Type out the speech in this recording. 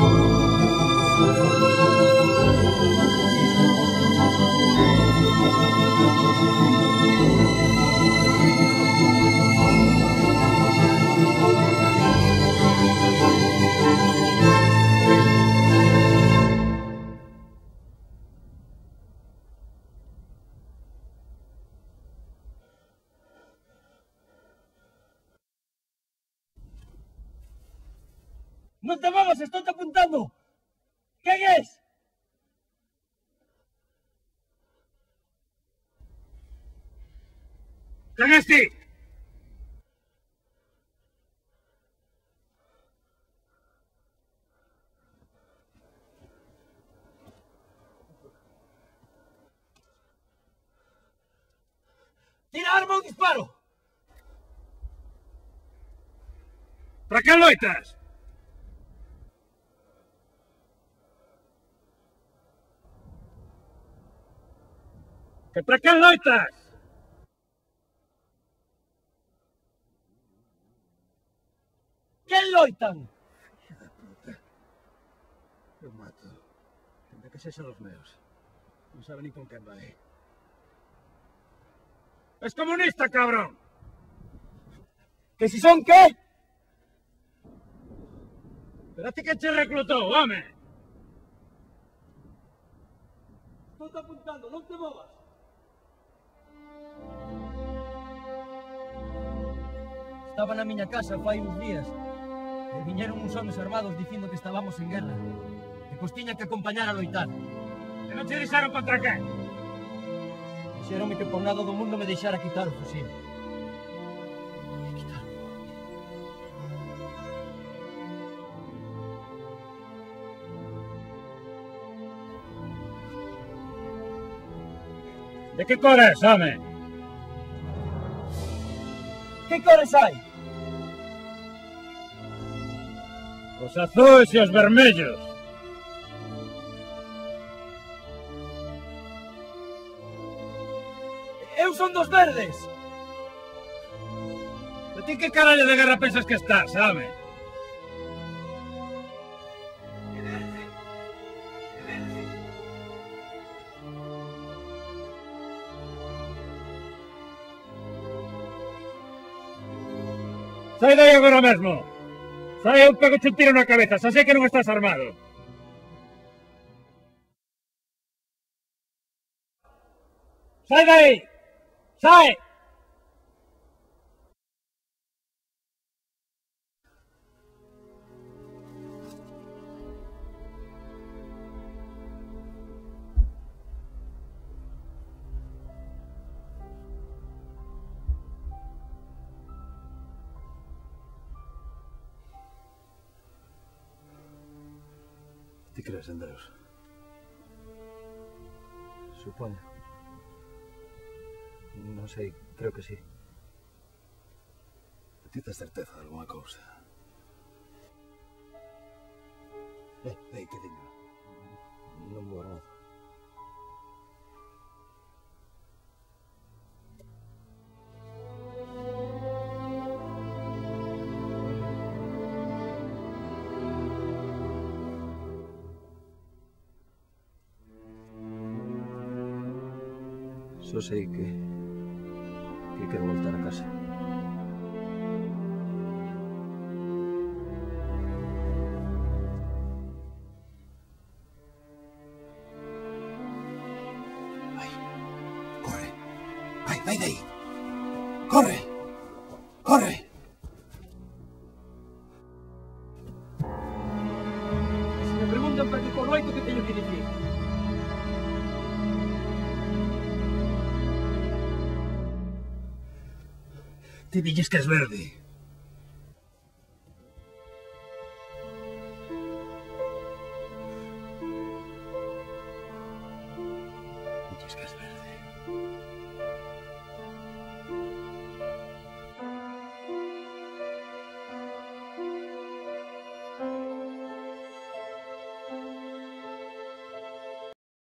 ¡No te muevas! ¡Estoy apuntando! ¿Quién es? ¿Quién es ti? ¡Tira arma o disparo! Para que loitas? Que para que loitas? ¿Quién loitan? Hija de puta. Lo mato. Tendrá que ser los meus. No sabe ni con quen vai. Es comunista, cabrón. ¿Que si son qué? Pero a ti que te reclutó, home. Estoy apuntando, no te muevas. Estaba na miña casa fai uns días e viñeron uns homes armados dicindo que estábamos en guerra e que os tiña que acompañar a loitar. Que non te deixaron contra quen? Dixéronme que por nada do mundo me deixara quitar o fusil. De que cor és, home? Que cores hai? Os azuis e os vermellos. Eu son dos verdes. De ti que carallo de guerra pensas que estás, home? Sai de aí agora mesmo! Sai, eu pego un tiro na cabeza, xa sei que non estás armado. Sai de aí! Sai! Ti crees en Deus? Supoño. Non sei, creo que sí. Ti tes certeza de alguna cousa? Que diga. Non vou armado. Só sei que quero voltar a casa. Corre. Vai de aí. Corre. Corre. Se me preguntan para que corroito, que teño que dicir? Ti dilles que és verde. Dilles que és verde.